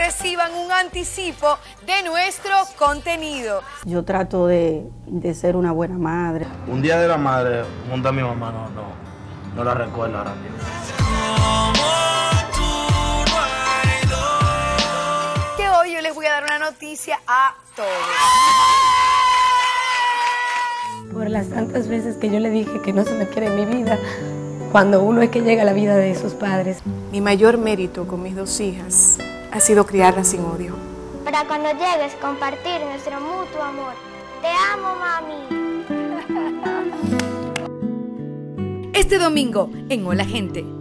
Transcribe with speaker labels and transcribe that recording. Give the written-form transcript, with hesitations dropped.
Speaker 1: reciban un anticipo de nuestro contenido.
Speaker 2: Yo trato de ser una buena madre.
Speaker 3: Un día de la madre junto a mi mamá, no la recuerdo ahora mismo.
Speaker 1: Que hoy yo les voy a dar una noticia a todos.
Speaker 4: Por las tantas veces que yo le dije que no se me quiere en mi vida, cuando uno es que llega a la vida de sus padres.
Speaker 5: Mi mayor mérito con mis 2 hijas ha sido criarlas sin odio.
Speaker 6: Para cuando llegues, compartir nuestro mutuo amor. Te amo, mami.
Speaker 1: Este domingo en Hola Gente.